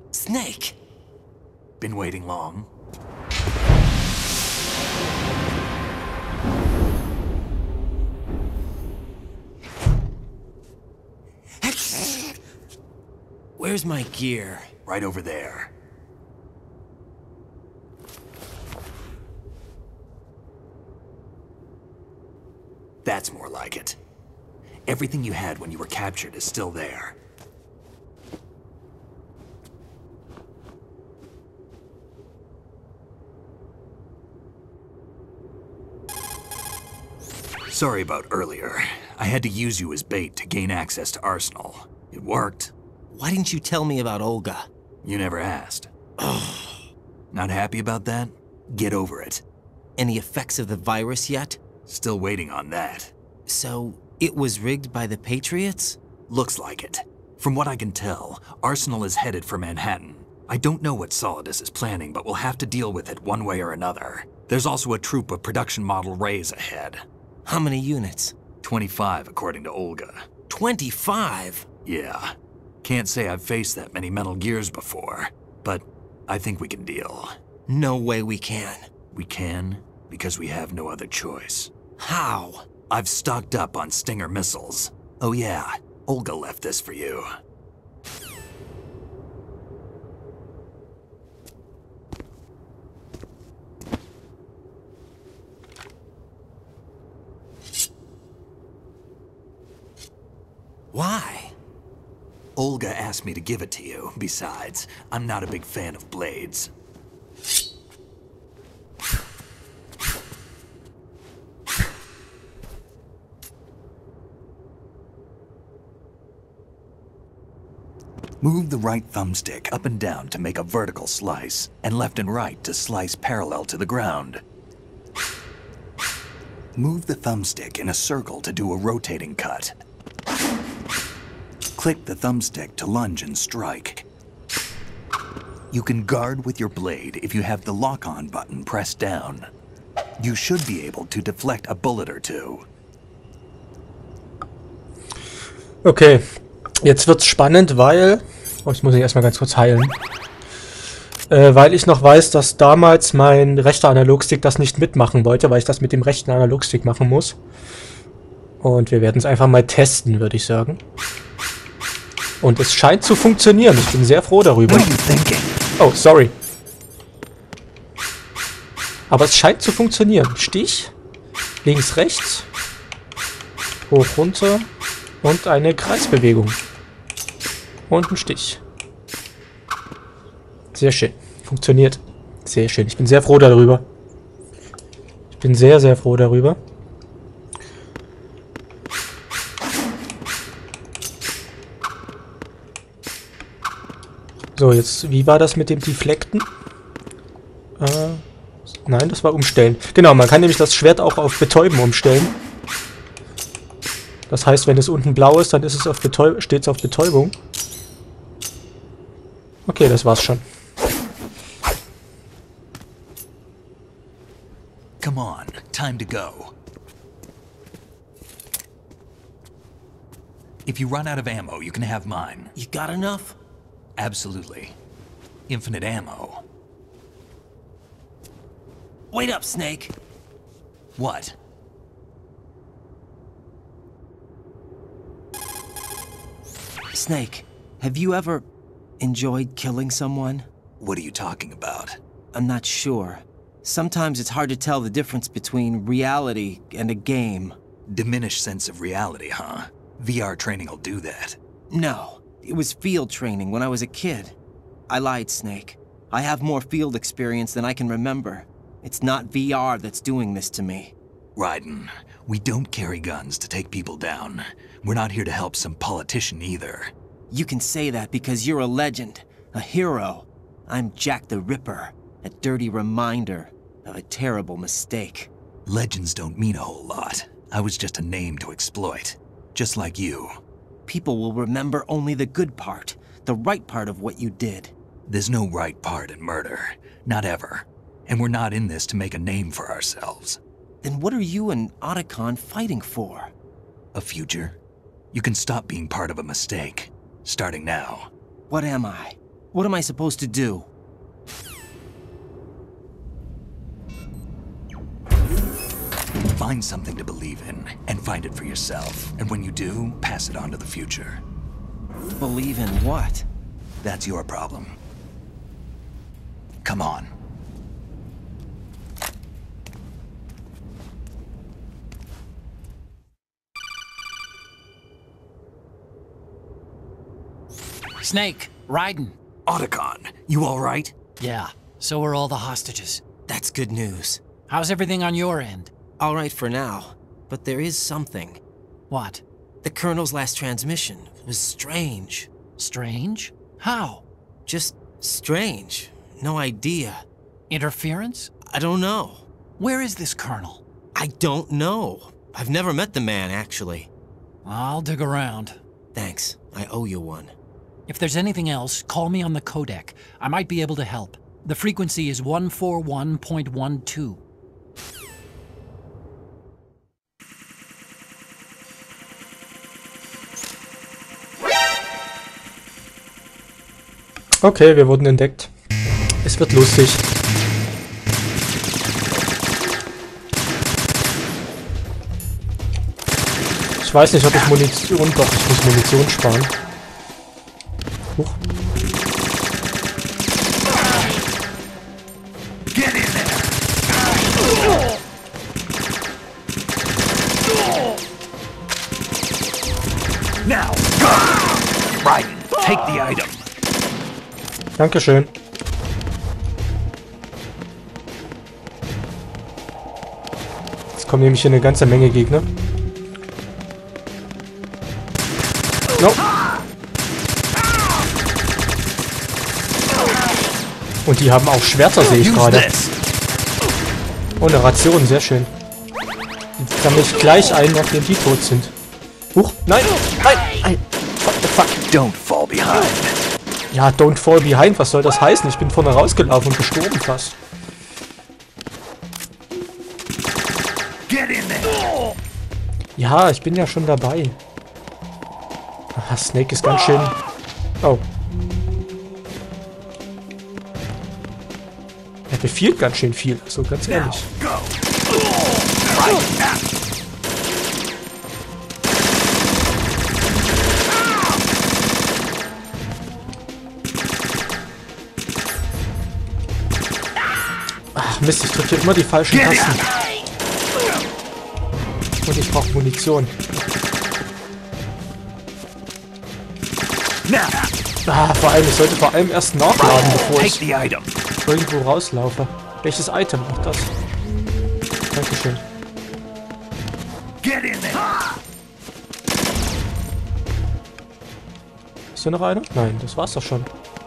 Snake! Been waiting long? Where's my gear? Right over there. That's more like it. Everything you had when you were captured is still there. Sorry about earlier. I had to use you as bait to gain access to Arsenal. It worked. Why didn't you tell me about Olga? You never asked. Not happy about that? Get over it. Any effects of the virus yet? Still waiting on that. So, it was rigged by the Patriots? Looks like it. From what I can tell, Arsenal is headed for Manhattan. I don't know what Solidus is planning, but we'll have to deal with it one way or another. There's also a troop of production model Rays ahead. How many units? 25, according to Olga. 25? Yeah. Can't say I've faced that many Metal Gears before, but I think we can deal. No way we can. We can, because we have no other choice. How? I've stocked up on Stinger missiles. Oh yeah, Olga left this for you. Why? Olga asked me to give it to you. Besides, I'm not a big fan of blades. Move the right thumbstick up and down to make a vertical slice, and left and right to slice parallel to the ground. Move the thumbstick in a circle to do a rotating cut. Click the thumbstick to lunge and strike. You can guard with your blade if you have the lock-on button pressed down. You should be able to deflect a bullet or two. Okay, jetzt wird's spannend, weil... Oh, jetzt muss ich erstmal ganz kurz heilen. Weil ich noch weiß, dass damals mein rechter Analogstick das nicht mitmachen wollte, weil ich das mit dem rechten Analogstick machen muss. Und wir werden es einfach mal testen, würde ich sagen. Und es scheint zu funktionieren. Ich bin sehr froh darüber. Oh, sorry. Aber es scheint zu funktionieren. Stich, links, rechts, hoch, runter und eine Kreisbewegung. Und ein Stich. Sehr schön. Funktioniert. Sehr schön. Ich bin sehr froh darüber. Ich bin sehr, sehr froh darüber. So, jetzt, wie war das mit dem Deflekten? Nein, das war umstellen. Genau, man kann nämlich das Schwert auch auf Betäuben umstellen. Das heißt, wenn es unten blau ist, dann ist es auf steht es auf Betäubung. Okay, das war's schon. Come on, time to go. If you run out of ammo, you can have mine. You got enough? Absolutely. Infinite ammo. Wait up, Snake. What? Snake, have you ever enjoyed killing someone? What are you talking about? I'm not sure. Sometimes it's hard to tell the difference between reality and a game. Diminished sense of reality, huh? VR training will do that. No, it was field training when I was a kid. I lied, Snake. I have more field experience than I can remember. It's not VR that's doing this to me. Raiden, we don't carry guns to take people down. We're not here to help some politician either. You can say that because you're a legend, a hero. I'm Jack the Ripper, a dirty reminder of a terrible mistake. Legends don't mean a whole lot. I was just a name to exploit. Just like you. People will remember only the good part, the right part of what you did. There's no right part in murder. Not ever. And we're not in this to make a name for ourselves. Then what are you and Otacon fighting for? A future? You can stop being part of a mistake. Starting now. What am I? What am I supposed to do? Find something to believe in, and find it for yourself. And when you do, pass it on to the future. Believe in what? That's your problem. Come on. Snake, Raiden. Otacon, you all right? Yeah, so are all the hostages. That's good news. How's everything on your end? All right for now, but there is something. What? The Colonel's last transmission was strange. Strange? How? Just strange. No idea. Interference? I don't know. Where is this Colonel? I don't know. I've never met the man, actually. I'll dig around. Thanks. I owe you one. If there's anything else, call me on the codec. I might be able to help. The frequency is 141.12. Okay, wir wurden entdeckt. Es wird lustig. Ich weiß nicht, ob ich Munition... Doch, ich muss Munition sparen. Huch. Now, go! Raiden, take the item. Dankeschön. Jetzt kommen nämlich hier eine ganze Menge Gegner. No. Und die haben auch Schwerter, sehe ich gerade. Oh, eine Ration, sehr schön. Die sammle ich gleich ein, nachdem die tot sind. Huch, nein, nein, what the fuck. Don't fall behind. Ja, don't fall behind, was soll das heißen? Ich bin vorne rausgelaufen und gestorben fast. Get in there. Ja, ich bin ja schon dabei. Ah, Snake ist ganz schön... Oh. Er befiehlt ganz schön viel, also ganz ehrlich. Go. Right now. Ach Mist, ich drücke immer die falschen Tasten. Und ich brauche Munition. Ah, vor allem, ich sollte vor allem erst nachladen, bevor ich irgendwo rauslaufe. Welches Item? Ach, das. Dankeschön. Ist hier noch einer? Nein, das war's doch schon.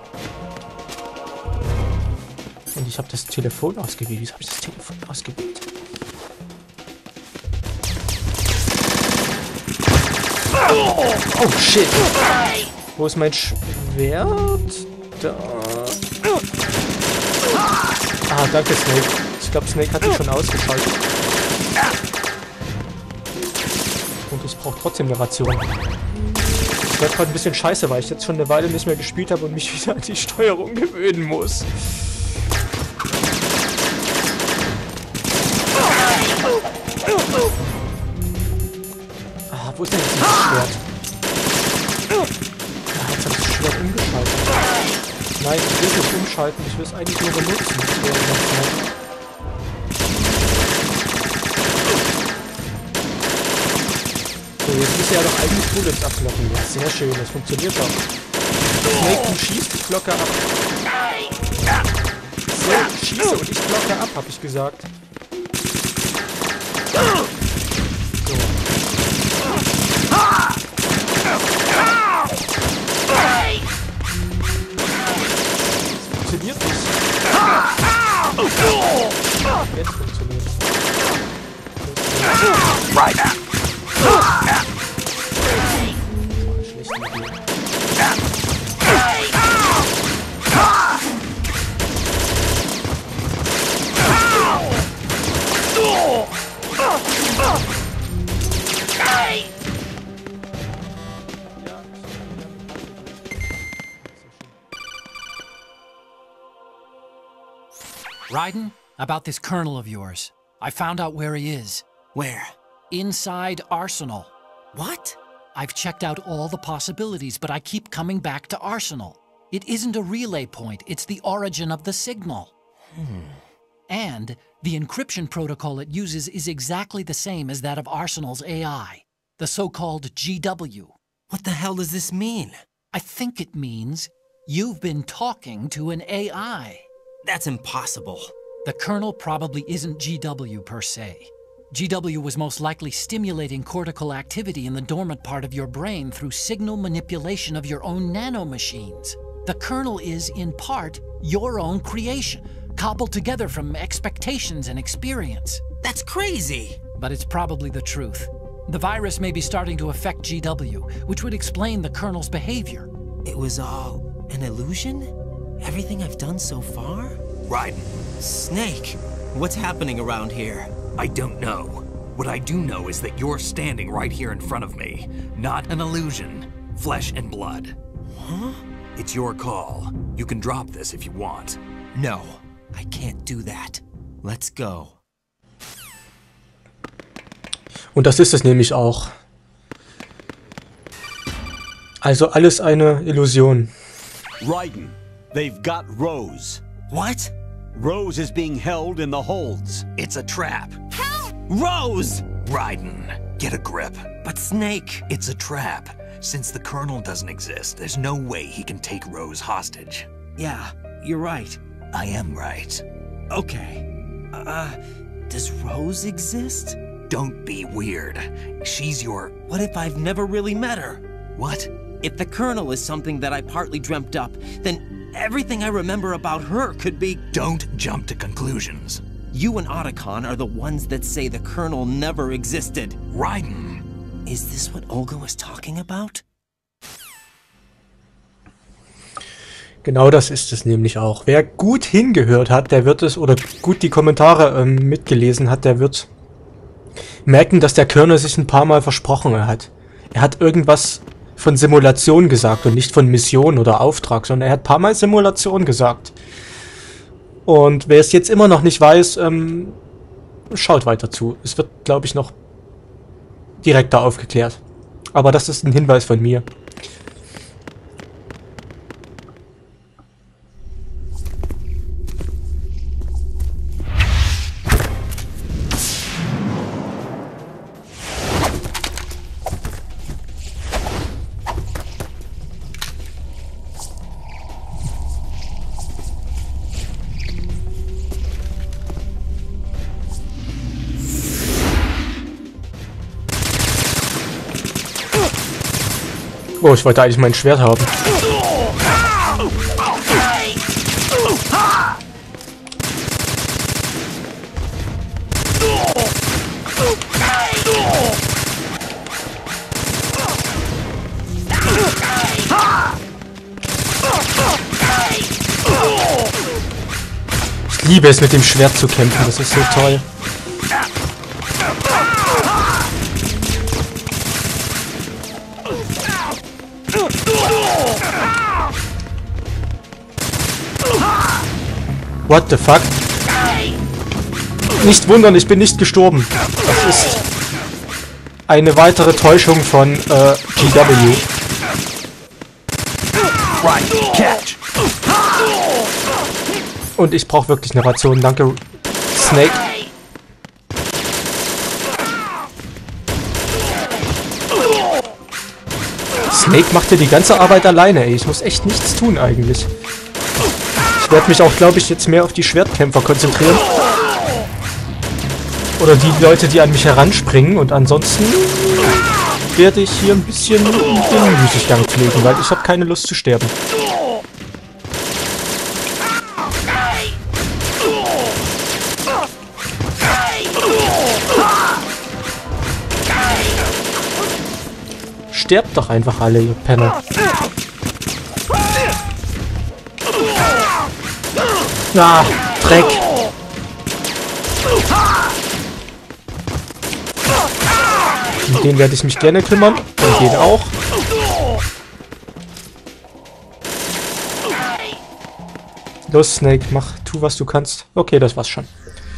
Und ich habe das Telefon ausgewählt. Wieso habe ich das Telefon ausgewählt? Oh shit! Wo ist mein Schwert? Da. Ah, danke Snake. Ich glaube Snake hat sich schon ausgeschaltet. Und ich brauche trotzdem eine Ration. Das wird gerade ein bisschen scheiße, weil ich jetzt schon eine Weile nicht mehr gespielt habe und mich wieder an die Steuerung gewöhnen muss. Ah, wo ist denn jetzt dieses Schwert? Ah, jetzt habe ich das Schwert umgeschaltet. Nein, ich will es nicht umschalten, ich will es eigentlich nur benutzen. So, jetzt müsste er doch eigentlich Bullets abkloppen. Ja, sehr schön, das funktioniert doch. Snake, du schießt, ich blocke ab. So, schieße und ich blocke ab, habe ich gesagt. So. Funktioniert nicht. Jetzt funktioniert es. Schlechte Idee. Raiden, about this colonel of yours. I found out where he is. Where? Inside Arsenal. What? I've checked out all the possibilities, but I keep coming back to Arsenal. It isn't a relay point, it's the origin of the signal. And the encryption protocol it uses is exactly the same as that of Arsenal's AI, the so-called GW. What the hell does this mean? I think it means you've been talking to an AI. That's impossible. The kernel probably isn't GW per se. GW was most likely stimulating cortical activity in the dormant part of your brain through signal manipulation of your own nanomachines. The kernel is, in part, your own creation, cobbled together from expectations and experience. That's crazy. But it's probably the truth. The virus may be starting to affect GW, which would explain the kernel's behavior. It was all an illusion? Everything I've done so far? Raiden, Snake, what's happening around here? I don't know. What I do know is that you're standing right here in front of me. Not an illusion. Flesh and blood. Huh? It's your call. You can drop this if you want. No, I can't do that. Let's go. Und das ist es nämlich auch. Also alles eine Illusion. Raiden, they've got Rose. What? Rose is being held in the holds. It's a trap. Rose! Raiden, get a grip. But Snake... It's a trap. Since the Colonel doesn't exist, there's no way he can take Rose hostage. Yeah, you're right. I am right. Okay. Does Rose exist? Don't be weird. She's your... What if I've never really met her? What? If the Colonel is something that I partly dreamt up, then everything I remember about her could be... Don't jump to conclusions. You and Otacon are the ones that say the Colonel never existed. Raiden. Is this what Olga was talking about? Genau das ist es nämlich auch. Wer gut hingehört hat, der wird es, oder gut die Kommentare mitgelesen hat, der wird merken, dass der Colonel sich ein paar Mal versprochen hat. Er hat irgendwas von Simulation gesagt und nicht von Mission oder Auftrag, sondern er hat ein paar Mal Simulation gesagt. Und wer es jetzt immer noch nicht weiß, schaut weiter zu. Es wird, glaube ich, noch direkter aufgeklärt. Aber das ist ein Hinweis von mir. Oh, ich wollte eigentlich mein Schwert haben. Ich liebe es, mit dem Schwert zu kämpfen, das ist so toll. What the fuck? Nicht wundern, ich bin nicht gestorben. Das ist eine weitere Täuschung von GW. Und ich brauche wirklich eine Ration. Danke, Snake. Snake macht hier die ganze Arbeit alleine, ey. Ich muss echt nichts tun eigentlich. Ich werde mich auch, glaube ich, jetzt mehr auf die Schwertkämpfer konzentrieren. Oder die Leute, die an mich heranspringen. Und ansonsten werde ich hier ein bisschen den Müßiggang pflegen, weil ich habe keine Lust zu sterben. Sterbt doch einfach alle, ihr Penner. Ah, Dreck. Um den werde ich mich gerne kümmern. Und den auch. Los, Snake, Tu, was du kannst. Okay, das war's schon.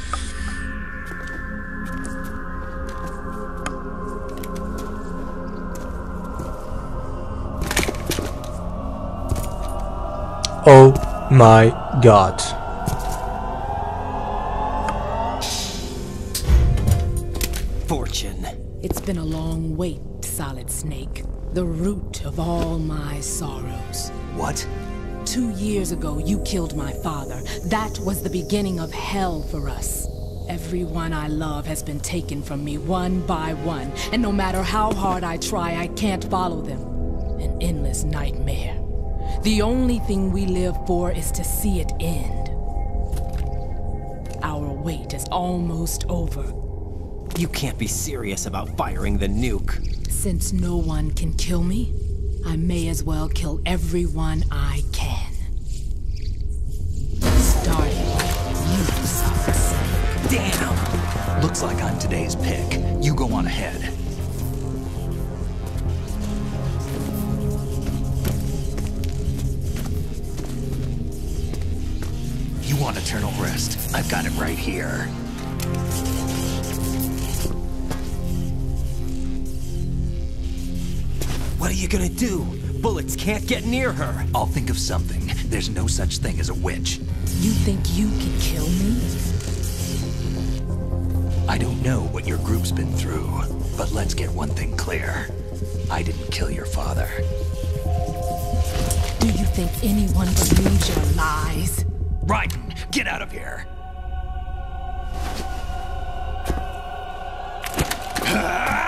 Oh my God. Fortune. It's been a long wait, Solid Snake. The root of all my sorrows. What? 2 years ago, you killed my father. That was the beginning of hell for us. Everyone I love has been taken from me one by one, and no matter how hard I try, I can't follow them. An endless nightmare. The only thing we live for is to see it end. Our wait is almost over. You can't be serious about firing the nuke. Since no one can kill me, I may as well kill everyone I can. Starting with you, Solid Snake. Damn! Looks like I'm today's pick. You go on ahead. You want eternal rest? I've got it right here. What are you gonna do? Bullets can't get near her. I'll think of something. There's no such thing as a witch. You think you can kill me? I don't know what your group's been through, but let's get one thing clear. I didn't kill your father. Do you think anyone believes your lies? Raiden, get out of here! Ah!